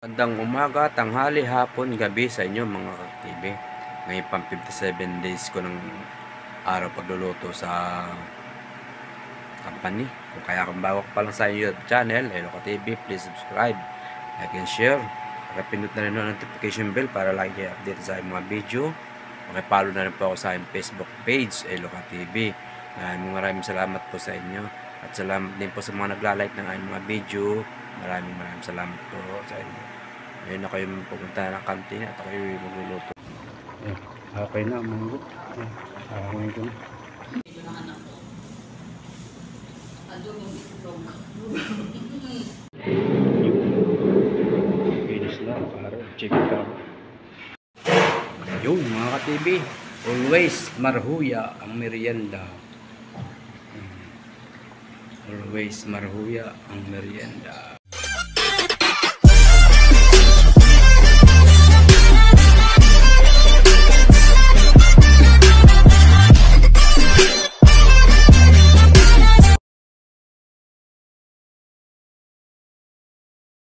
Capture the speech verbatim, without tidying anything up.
Magandang umaga, tanghali, hapon, gabi sa inyo mga ka-T V. Ngayon pang fifty-seven days ko ng araw pagluluto sa company. Kung kaya kung bago pa lang sa YouTube channel, Hello ka-T V, please subscribe, like and share. Pakipindot na rin ang notification bell para lagi kayo update sa mga video. Pakipollow na rin po ako sa aking Facebook page, Hello ka-T V. Maraming maraming salamat po sa inyo. At salamat din po sa mga nagla-like ng aking mga video. Maraming maraming salamat po sa inyo. Ngayon na kayo pupunta ng kantina at kayo magluluto. Ayan, okay na ang munggo. Ayan, kakawin ko na. Finish na, para chicken ka. Yun mga ka-T V, always marhuya ang merienda. Always marhuya ang merienda.